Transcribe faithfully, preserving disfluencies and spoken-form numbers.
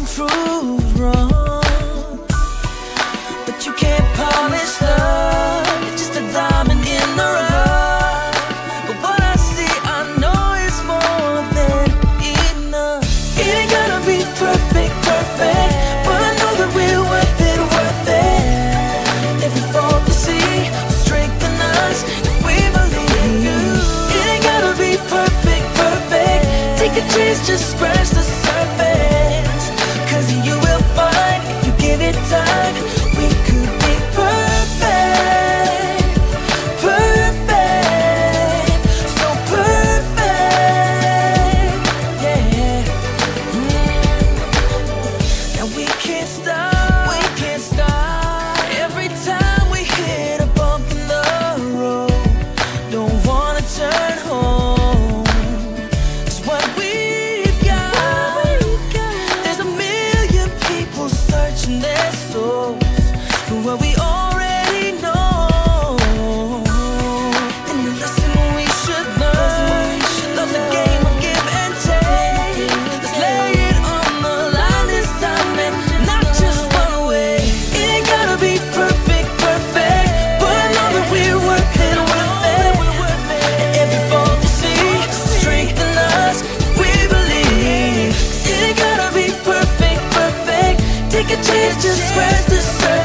prove wrong, but you can't polish love. It's just a diamond in the rough. But what I see, I know it's more than enough. It ain't gonna be perfect, perfect, but I know that we're worth it, worth it. Every fault we see will strengthen us if we believe you. It ain't gonna be perfect, perfect. Take a chance, just scratch the surface, 'cause you will find if you give it time, we could be perfect, perfect, so perfect, yeah. Mm. Now we can't stop, we can't stop. Every time we hit a bump in the road, don't wanna turn home. It's what we've got. There's a million people searching their souls for what we already know. And listen, we should learn. Love's a game of give and take. Let's lay it on the line this time and not just run away. It ain't gotta be perfect, perfect, but I know that we're worth it, worth it. And every fault we see strengthen us if we believe. It ain't gotta be perfect, perfect. Take a chance, just scratch the surface.